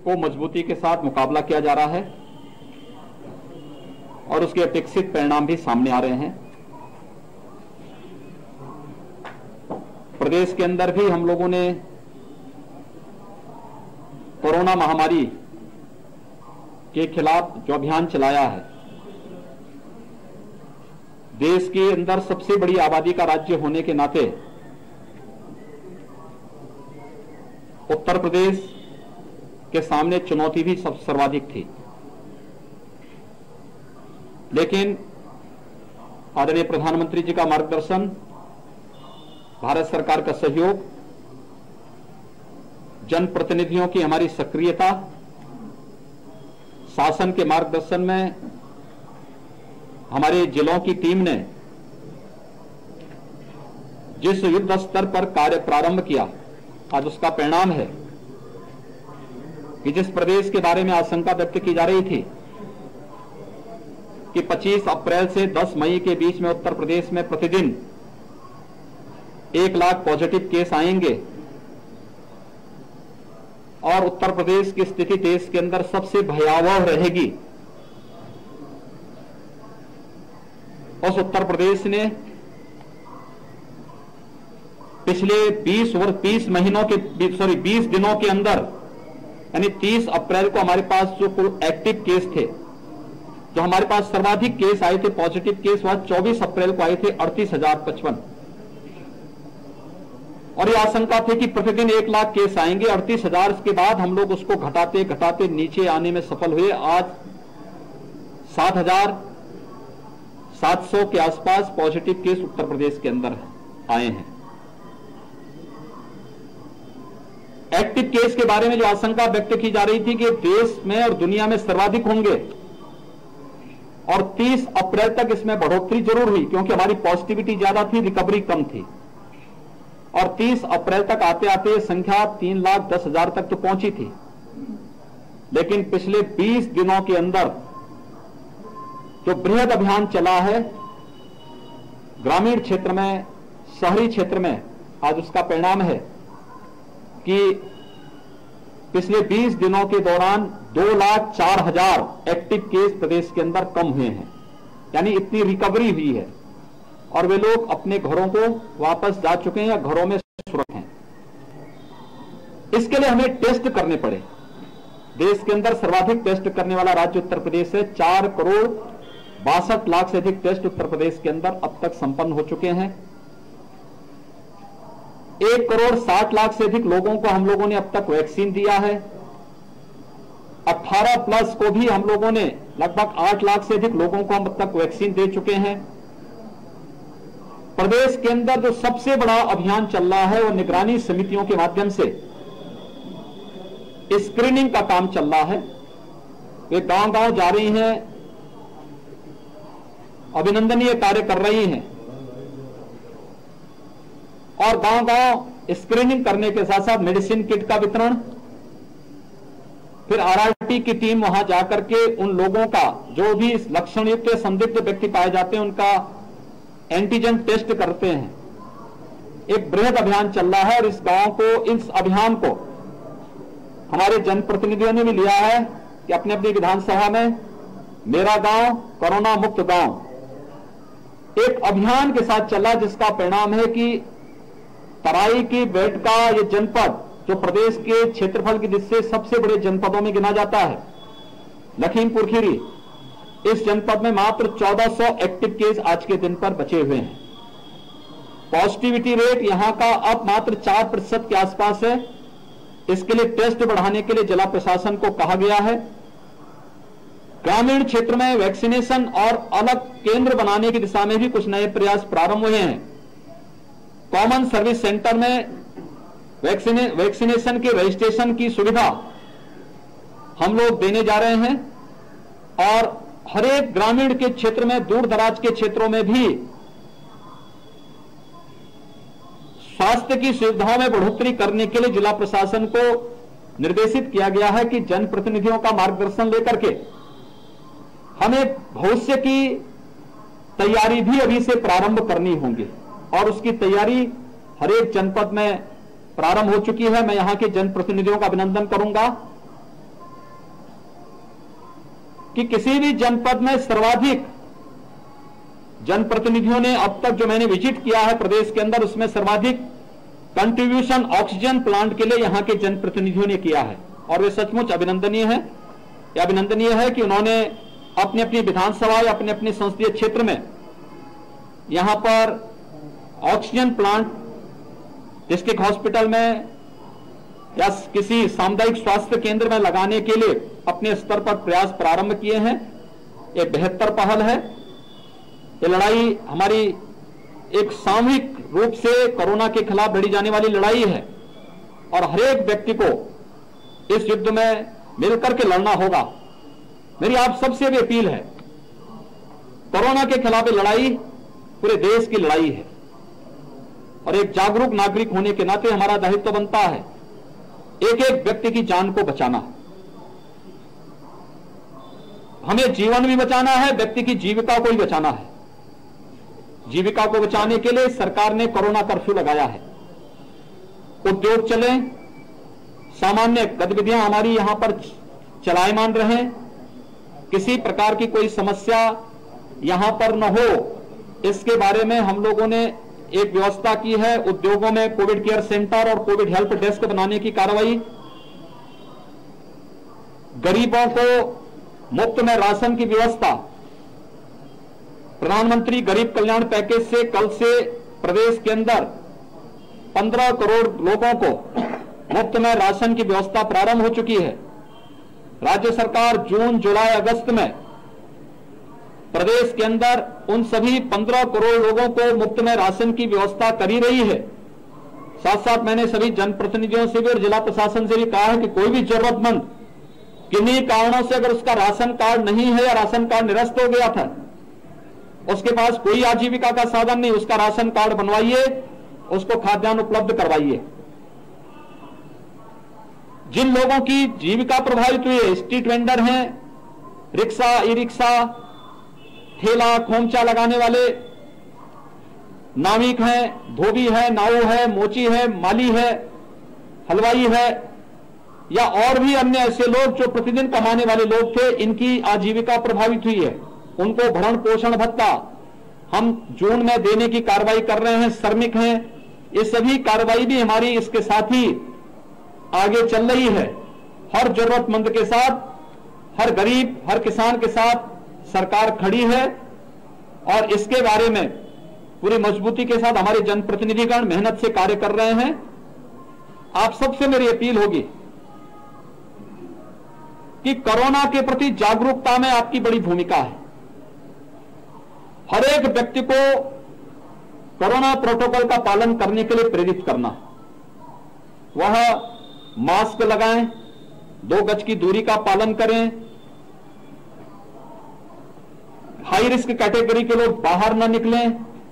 को मजबूती के साथ मुकाबला किया जा रहा है और उसके अपेक्षित परिणाम भी सामने आ रहे हैं। प्रदेश के अंदर भी हम लोगों ने कोरोना महामारी के खिलाफ जो अभियान चलाया है, देश के अंदर सबसे बड़ी आबादी का राज्य होने के नाते उत्तर प्रदेश के सामने चुनौती भी सर्वाधिक थी, लेकिन आदरणीय प्रधानमंत्री जी का मार्गदर्शन, भारत सरकार का सहयोग, जनप्रतिनिधियों की हमारी सक्रियता, शासन के मार्गदर्शन में हमारे जिलों की टीम ने जिस युद्ध स्तर पर कार्य प्रारंभ किया, आज उसका परिणाम है कि जिस प्रदेश के बारे में आशंका व्यक्त की जा रही थी कि 25 अप्रैल से 10 मई के बीच में उत्तर प्रदेश में प्रतिदिन 1 लाख पॉजिटिव केस आएंगे और उत्तर प्रदेश की स्थिति देश के अंदर सबसे भयावह रहेगी, उस उत्तर प्रदेश ने पिछले 20 दिनों के अंदर, यानी 30 अप्रैल को हमारे पास जो एक्टिव केस थे, जो हमारे पास सर्वाधिक केस आए थे, पॉजिटिव केस, वह 24 अप्रैल को आए थे 38,055 और ये आशंका थी कि प्रतिदिन 1 लाख केस आएंगे। 38,000 के बाद हम लोग उसको घटाते घटाते नीचे आने में सफल हुए। आज 7,700 के आसपास पॉजिटिव केस उत्तर प्रदेश के अंदर आए हैं। एक्टिव केस के बारे में जो आशंका व्यक्त की जा रही थी कि देश में और दुनिया में सर्वाधिक होंगे और 30 अप्रैल तक इसमें बढ़ोतरी जरूर हुई क्योंकि हमारी पॉजिटिविटी ज्यादा थी, रिकवरी कम थी, और 30 अप्रैल तक आते आते संख्या 3,10,000 तक तो पहुंची थी। लेकिन पिछले 20 दिनों के अंदर जो बृहद अभियान चला है ग्रामीण क्षेत्र में, शहरी क्षेत्र में, आज उसका परिणाम है कि पिछले 20 दिनों के दौरान 2,04,000 एक्टिव केस प्रदेश के अंदर कम हुए हैं, यानी इतनी रिकवरी हुई है और वे लोग अपने घरों को वापस जा चुके हैं या घरों में सुरक्षित हैं। इसके लिए हमें टेस्ट करने पड़े। देश के अंदर सर्वाधिक टेस्ट करने वाला राज्य उत्तर प्रदेश है। 4,62,00,000 से अधिक टेस्ट उत्तर प्रदेश के अंदर अब तक संपन्न हो चुके हैं। 1,60,00,000 से अधिक लोगों को हम लोगों ने अब तक वैक्सीन दिया है। 18+ को भी हम लोगों ने लगभग 8 लाख से अधिक लोगों को हम अब तक वैक्सीन दे चुके हैं। प्रदेश के अंदर जो सबसे बड़ा अभियान चल रहा है वो निगरानी समितियों के माध्यम से स्क्रीनिंग का काम चल रहा है। वे गांव-गांव जा रही हैं, अभिनंदनीय कार्य कर रही हैं और गांव-गांव स्क्रीनिंग करने के साथ साथ मेडिसिन किट का वितरण, फिर आरआरटी की टीम वहां जाकर के उन लोगों का जो भी लक्षण युक्त संदिग्ध व्यक्ति पाए जाते हैं उनका एंटीजन टेस्ट करते हैं। एक बृहद अभियान चल रहा है और इस अभियान को हमारे जनप्रतिनिधियों ने भी लिया है कि अपने अपनी विधानसभा में मेरा गांव कोरोना मुक्त गांव एक अभियान के साथ चला, जिसका परिणाम है कि तराई की बेट का ये जनपद जो प्रदेश के क्षेत्रफल की दृष्टि से सबसे बड़े जनपदों में गिना जाता है, लखीमपुर खीरी, इस जनपद में मात्र 1400 एक्टिव केस आज के दिन पर बचे हुए हैं। पॉजिटिविटी रेट यहां का अब मात्र 4% के आसपास है। इसके लिए टेस्ट बढ़ाने के लिए जिला प्रशासन को कहा गया है। ग्रामीण क्षेत्र में वैक्सीनेशन और अलग केंद्र बनाने की दिशा में भी कुछ नए प्रयास प्रारंभ हुए हैं। कॉमन सर्विस सेंटर में वैक्सीनेशन के रजिस्ट्रेशन की सुविधा हम लोग देने जा रहे हैं और हर एक ग्रामीण के क्षेत्र में, दूर दराज के क्षेत्रों में भी स्वास्थ्य की सुविधाओं में बढ़ोतरी करने के लिए जिला प्रशासन को निर्देशित किया गया है कि जनप्रतिनिधियों का मार्गदर्शन लेकर के हमें भविष्य की तैयारी भी अभी से प्रारंभ करनी होगी और उसकी तैयारी हर एक जनपद में प्रारंभ हो चुकी है। मैं यहां के जनप्रतिनिधियों का अभिनंदन करूंगा कि किसी भी जनपद में सर्वाधिक जनप्रतिनिधियों ने अब तक जो मैंने विजिट किया है प्रदेश के अंदर, उसमें सर्वाधिक कंट्रीब्यूशन ऑक्सीजन प्लांट के लिए यहां के जनप्रतिनिधियों ने किया है और वे सचमुच अभिनंदनीय है। यह अभिनंदनीय है कि उन्होंने अपनी अपनी विधानसभा या अपने अपने संसदीय क्षेत्र में यहां पर ऑक्सीजन प्लांट डिस्ट्रिक्ट हॉस्पिटल में या किसी सामुदायिक स्वास्थ्य केंद्र में लगाने के लिए अपने स्तर पर प्रयास प्रारंभ किए हैं। एक बेहतर पहल है। ये लड़ाई हमारी एक सामूहिक रूप से कोरोना के खिलाफ लड़ी जाने वाली लड़ाई है और हर एक व्यक्ति को इस युद्ध में मिलकर के लड़ना होगा। मेरी आप सबसे भी अपील है, कोरोना के खिलाफ लड़ाई पूरे देश की लड़ाई है और एक जागरूक नागरिक होने के नाते हमारा दायित्व बनता है एक एक व्यक्ति की जान को बचाना। हमें जीवन भी बचाना है, व्यक्ति की जीविका को भी बचाना है। जीविका को बचाने के लिए सरकार ने कोरोना कर्फ्यू लगाया है। उद्योग चले, सामान्य गतिविधियां हमारी यहां पर चलायमान रहें, किसी प्रकार की कोई समस्या यहां पर न हो, इसके बारे में हम लोगों ने एक व्यवस्था की है। उद्योगों में कोविड केयर सेंटर और कोविड हेल्प डेस्क बनाने की कार्रवाई, गरीबों को मुफ्त में राशन की व्यवस्था, प्रधानमंत्री गरीब कल्याण पैकेज से कल से प्रदेश के अंदर 15 करोड़ लोगों को मुफ्त में राशन की व्यवस्था प्रारंभ हो चुकी है। राज्य सरकार जून, जुलाई, अगस्त में प्रदेश के अंदर उन सभी 15 करोड़ लोगों को मुफ्त में राशन की व्यवस्था कर ही रही है। साथ साथ मैंने सभी जनप्रतिनिधियों से भी और जिला प्रशासन से भी कहा है कि कोई भी जरूरतमंद किन्हीं कारणों से अगर उसका राशन कार्ड नहीं है या राशन कार्ड निरस्त हो गया था, उसके पास कोई आजीविका का साधन नहीं, उसका राशन कार्ड बनवाइए, उसको खाद्यान्न उपलब्ध करवाइए। जिन लोगों की जीविका प्रभावित हुई है, स्ट्रीट वेंडर हैं, रिक्शा, ई रिक्शा, ठेला खोमचा लगाने वाले, नाविक हैं, धोबी है, नाऊ है, मोची है, माली है, हलवाई है या और भी अन्य ऐसे लोग जो प्रतिदिन कमाने वाले लोग थे, इनकी आजीविका प्रभावित हुई है। उनको भरण पोषण भत्ता हम जून में देने की कार्रवाई कर रहे हैं। श्रमिक हैं, ये सभी कार्रवाई भी हमारी इसके साथ ही आगे चल रही है। हर जरूरतमंद के साथ, हर गरीब, हर किसान के साथ सरकार खड़ी है और इसके बारे में पूरी मजबूती के साथ हमारे जनप्रतिनिधिगण मेहनत से कार्य कर रहे हैं। आप सबसे मेरी अपील होगी कि कोरोना के प्रति जागरूकता में आपकी बड़ी भूमिका है। हर एक व्यक्ति को कोरोना प्रोटोकॉल का पालन करने के लिए प्रेरित करना। वह मास्क लगाएं, 2 गज की दूरी का पालन करें, हाई रिस्क कैटेगरी के लोग बाहर न निकलें,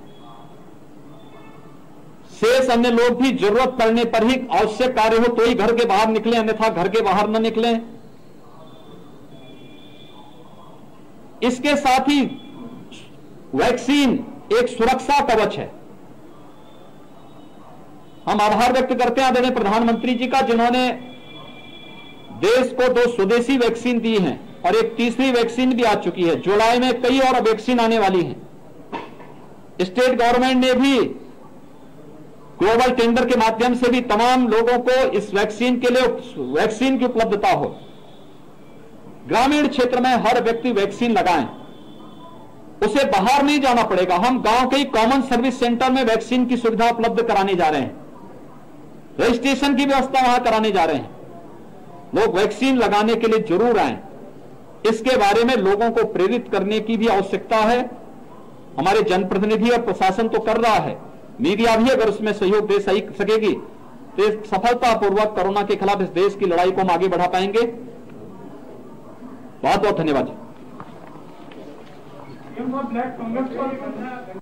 शेष अन्य लोग भी जरूरत पड़ने पर ही आवश्यक कार्य हो तो ही घर के बाहर निकलें, अन्यथा घर के बाहर न निकलें। इसके साथ ही वैक्सीन एक सुरक्षा कवच है। हम आभार व्यक्त करते हैं आदरणीय प्रधानमंत्री जी का, जिन्होंने देश को 2 स्वदेशी वैक्सीन दी हैं और एक तीसरी वैक्सीन भी आ चुकी है। जुलाई में कई और वैक्सीन आने वाली हैं। स्टेट गवर्नमेंट ने भी ग्लोबल टेंडर के माध्यम से भी तमाम लोगों को इस वैक्सीन के लिए वैक्सीन की उपलब्धता हो। ग्रामीण क्षेत्र में हर व्यक्ति वैक्सीन लगाएं, उसे बाहर नहीं जाना पड़ेगा। हम गांव के कॉमन सर्विस सेंटर में वैक्सीन की सुविधा उपलब्ध कराने जा रहे हैं, रजिस्ट्रेशन की व्यवस्था वहां कराने जा रहे हैं। लोग वैक्सीन लगाने के लिए जरूर आए। इसके बारे में लोगों को प्रेरित करने की भी आवश्यकता है। हमारे जनप्रतिनिधि और प्रशासन तो कर रहा है, मीडिया भी अगर उसमें सहयोग दे सकेगी तो सफलतापूर्वक कोरोना के खिलाफ इस देश की लड़ाई को हम आगे बढ़ा पाएंगे। बहुत बहुत धन्यवाद।